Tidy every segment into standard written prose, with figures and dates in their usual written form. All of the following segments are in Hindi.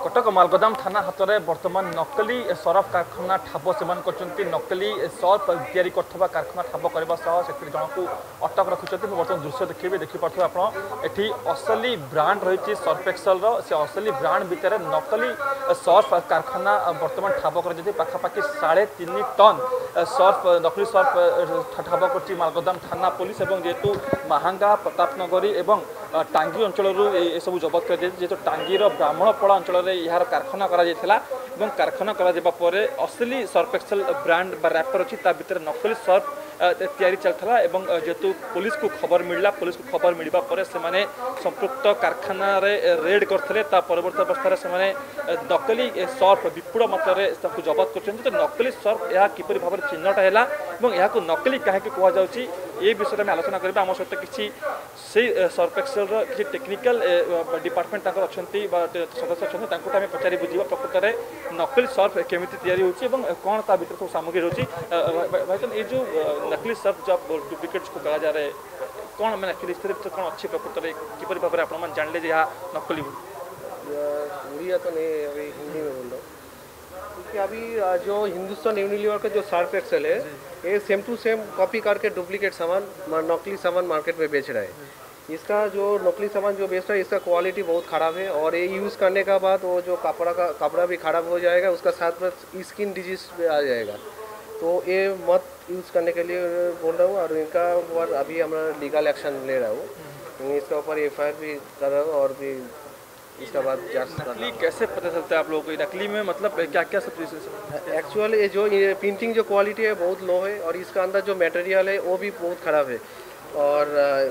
कटक मालगोदाम थाना हाथ में बर्तमान नकली सरफ कारखाना ठाब से नकली सर्फ तैयारी कारखाना ठाब करने जन को अटक रखुच्च बर्तमान दृश्य देखिए देखिपे आप असली ब्रांड रही सर्फ एक्सेल से असली ब्रांड भितर नकली सर्फ कारखाना बर्तमान ठाब कर पाखापाखि 3.5 टन सर्फ नकली सर्फ ठाब कर मालगोदाम थाना पुलिस जेहेतु महांगा प्रतापनगरी और टांगी अंचल सब जबत कर जेहेतु टांगीर ब्राह्मणपड़ा अंचल यार कारखाना कारखाना असली सर्फ एक्सेल ब्रांड रैपर अच्छी भितर नकली सर्फ तैयारी चलता जेहेतु पुलिस को खबर मिलला पुलिस को खबर मिलवा पर से संपृक्त कारखाना रेड करते परवर्त अवस्था से नकली सर्फ विपुल मात्रा जबत कर नकली सर्फ यह किपर भाव में चिन्हट है नकली कहीं कहुच्छी ये विषय में आलोचना करबा आम सहित किसी सर्फ एक्सेल किसी टेक्निकल डिपार्टमेंट अच्छा सदस्य अच्छा आम पचारि बुझा प्रकृत में नकली सर्फ केमी या कौन ता भर सब सामग्री रोचे भाई ये जो नकली सर्फ जब डुप्लिकेट को कहा जा रहा है कौन मैंने कौन अच्छी प्रकृत में किपर भाव में आप जानले नकली उड़िया तो नहीं अभी हिंदी में बोल रहा हूँ क्योंकि अभी जो हिंदुस्तान यूनिलीवर का जो सर्फ एक्सेल है ये सेम टू सेम कॉपी करके डुप्लीकेट सामान नकली सामान मार्केट में बेच रहा है। इसका जो नकली सामान जो बेच रहा है इसका क्वालिटी बहुत ख़राब है और ये यूज़ करने का बाद वो जो कपड़ा भी ख़राब हो जाएगा उसका साथ में स्किन डिजीज भी आ जाएगा। तो ये मत यूज़ करने के लिए बोल रहा हूँ और इनका ऊपर अभी हमारा लीगल एक्शन ले रहा हूँ। इसका ऊपर FIR भी कर रहा हूँ और भी इसका बाद नकली कैसे पता चलता है आप लोगों को नकली में मतलब क्या क्या सब चीज़ें एक्चुअली ये जो प्रिंटिंग जो क्वालिटी है बहुत लो है और इसका अंदर जो मटेरियल है वो भी बहुत ख़राब है और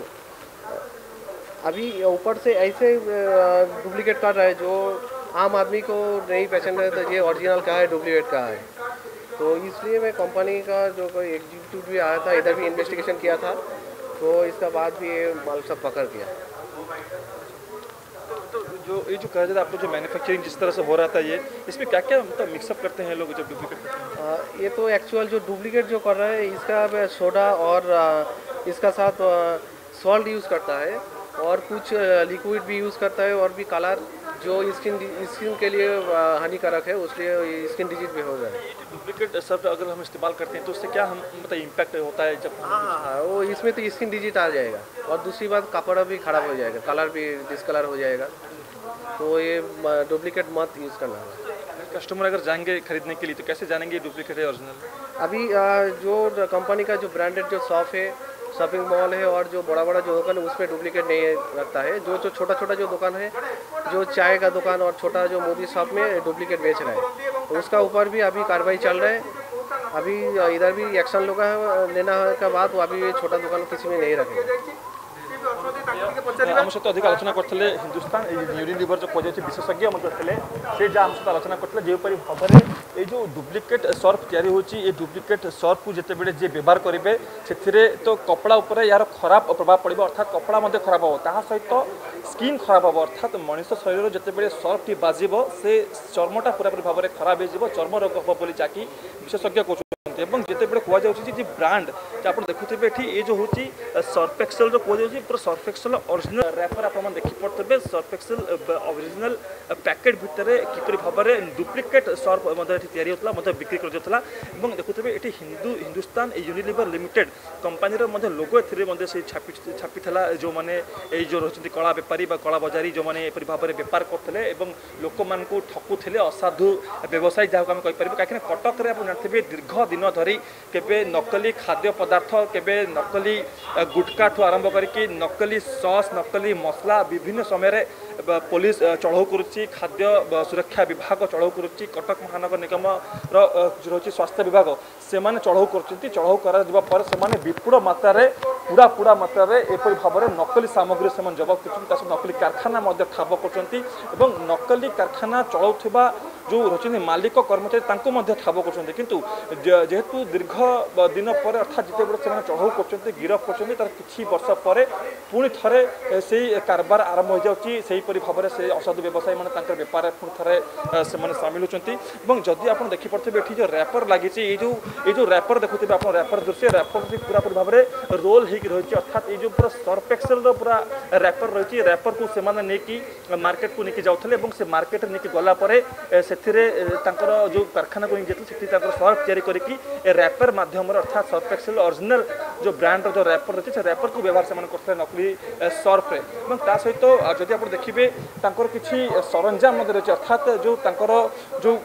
अभी ऊपर से ऐसे डुप्लीकेट कर रहा है जो आम आदमी को नहीं पहचान रहा है तो ये ओरिजिनल का है डुप्लीकेट का है। तो इसलिए मैं कंपनी का जो कोई एग्जीक्यूटिव भी आया था इधर भी इन्वेस्टिगेशन किया था तो इसका बाद भी ये माल सब पकड़ किया। जो ये जो कहा जाता है आप लोग जो मैन्युफैक्चरिंग जिस तरह से हो रहा था ये इसमें क्या क्या मतलब मिक्सअप करते हैं लोग जब डुप्लीकेट करते हैं? ये तो एक्चुअल जो डुप्लीकेट जो कर रहा है इसका सोडा और इसका साथ सॉल्ट यूज़ करता है और कुछ लिक्विड भी यूज़ करता है और भी कलर जो स्किन के लिए हानिकारक है उसलिए स्किन डिजीज भी हो जाए। डुप्लीकेट सर्फ अगर हम इस्तेमाल करते हैं तो उससे क्या हम मतलब इम्पैक्ट होता है जब हाँ वो इसमें तो स्किन डिजीज आ जाएगा और दूसरी बात कपड़ा भी ख़राब हो जाएगा कलर भी डिसकलर हो जाएगा। तो ये डुप्लीकेट मत यूज़ करना है। कस्टमर अगर जाएंगे खरीदने के लिए तो कैसे जानेंगे डुप्लीकेट है ओरिजिनल? अभी जो कंपनी का जो ब्रांडेड जो शॉप है शॉपिंग मॉल है और जो बड़ा बड़ा जो दुकान है उसमें डुप्लीकेट नहीं रखता है। जो छोटा छोटा जो दुकान है जो चाय का दुकान और छोटा जो मोदी शॉप में डुप्लीकेट बेच रहा है तो उसका ऊपर भी अभी कार्रवाई चल रहा है। अभी इधर भी एक्शन लेना के बाद वो अभी छोटा दुकान किसी में नहीं रखेगा। आम सहित अधिक आलोचना करते हिंदुस्तान यूनिलीवर जो कहुचे विशेषज्ञ से आम सहित आलोचना करते जोपरी भाव में ये जो डुप्लीकेट सर्फ तैयारी होची ये डुप्लीकेट सर्फ को जिते बड़े जे व्यवहार करेंगे से तो कपड़ा उपर यार खराब प्रभाव पड़े अर्थात कपड़ा खराब हम ता सहित स्किन खराब हम अर्थात मनीष शरीर जिते बड़े सर्फ टी बाजिब से चर्मटा पूरापूरी भाव में खराब हो चर्म रोग हम बोली जहाँकि विशेषज्ञ कहते जिते बड़े कहुच्छी ब्रांड आप देखुए ये जो हूँ सर्फ एक्सेल जो कहुच्छी पूरा सर्फ एक्सेल ओरिजिनल रैपर आप देखिपे सर्फ एक्सेल ओरिजिनल पैकेट भितर किपरि भाव में डुप्लीकेट सर्फ तैयारी होता बिक्री कर देखुए ये Hindustan Unilever limited company logo ए छापी जो मैंने जो रही कला बेपारी कला बजारी जो मैंने एपरी भाव में बेपार करते लोक मान ठकुले असाधु व्यवसायी जहाँ आम कहीपर कहीं कटक में आप जानते दीर्घ दिन धरी केबे नकली खाद्य पदार्थ केबे नकली गुटखा ठू आरंभ करके नकली सॉस नकली मसला विभिन्न समय पुलिस चढ़ाऊ करुच्ची खाद्य सुरक्षा विभाग चढ़ाऊ करुच्ची कटक महानगर निगम रही स्वास्थ्य विभाग से चढ़ाऊ चढ़ाऊ कर विपुल मात्रा पूरा मात्रा एपरी भाव में नकली सामग्री से जबत कर नकली कारखाना ठाब कर नकली कारखाना चलाउथिबा जो रही मालिक कर्मचारी ठाब कर किंतु जेहेतु दीर्घ दिन पर अर्थात जिते बड़े से चढ़ाऊ कर गिरफ कर किसी वर्ष पर पुणी थे से कारबार आरंभ हो जापरी भाव में से असाधु व्यवसायी मैंने बेपार पुणी थे से सामिल होती जदि आप देखिपे ये जो रैपर लगी जो रैपर देखुए आप रैपर दृश्य रैपर पूरापूरी भाव में रोल हो रही अर्थात ये जो पूरा सर्फ एक्सेल पूरा रैपर रही रैपर को से मार्केट को लेकिन जाते से मार्केट लेकिन गलापर से जो कारखाना को जाते सर्फ तैयारी करके रैपर मध्यम अर्थात सर्फ एक्सेल ओरिजिनल जो ब्रांड जो रैपर रही है रैपर को व्यवहार से करते नकली सर्फ सहित जदि आप देखिए किसी सरंजाम रही अर्थात जो जो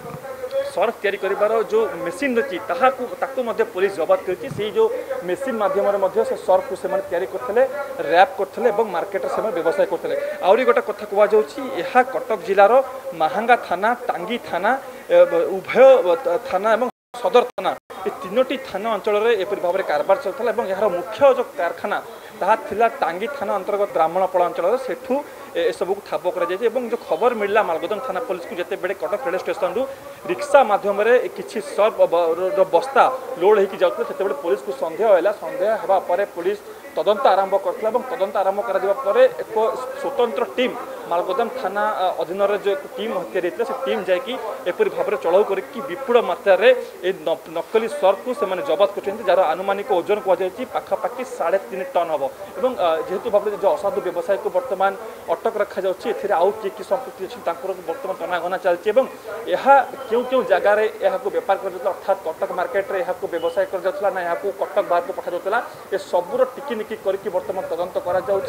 सर्फ तैयारी करिबार जो मेसीन रही ताकू पुलिस जबत करके जो मेसीन माध्यम से सर्फ को तैयारी करते रैप करते मार्केट से व्यवसाय करते आहरी गोटे कथा कहुच्छी कटक जिलार महांगा थाना टांगी थाना उभय थाना और सदर थाना ये तीनोटी थाना अंचल में एपरी भाव में कारबार चलता यार मुख्य जो कारखाना ताहा टांगी थाना अंतर्गत ब्राह्मणपड़ा अंचल सेठू सबू ठाब कर जो खबर मिलला मालगोदाम थाना पुलिस को जिते बड़े कटक रेल स्टेशन रु रिक्शा माध्यम किसी सर्फ बस्ता लोड होकर जाते पुलिस को सन्देह है सन्देह होगापर पुलिस तदंत आरंभ करथिला तदंत आरंभ कर एक स्वतंत्र टीम मालगोदाम थाना अधीन जो टीम तैयारी से टीम जाकि एपरी भाव में चढ़ाऊ करके विपुल मात्रा नकली सर्फ को जबत कर जार आनुमानिक ओजन कहुई पाखापाखि 3.5 टन हम और जेहेतु भाव जो असाधु व्यवसाय को बर्तमान अटक रखा जाए आउ किए संपृक्ति अच्छी बर्तमान तनाघना चलती क्यों क्यों जगार बेपार कर अर्थात कटक मार्केट में व्यवसाय कर ना कटक बाहर को पठा जाता ये सबूर टिकिनिकी करके बर्तमान तदंत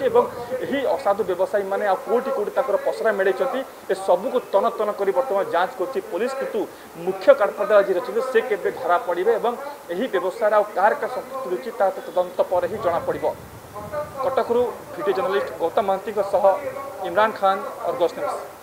कर असाधु व्यवसायी मैंने कौटी कौटी पसरा मिले ये सबू को तन तन कर बर्तमान जांच कर पुलिस किंतु मुख्य कारपटर आज रही से केवे धरा पड़े और व्यवसाय कार संपृक्ति रही तदंत पर ही जना पड़ कटकरू वीडियो जर्नलिस्ट गौतम महांती इमरान खान और अर्गस न्यूज।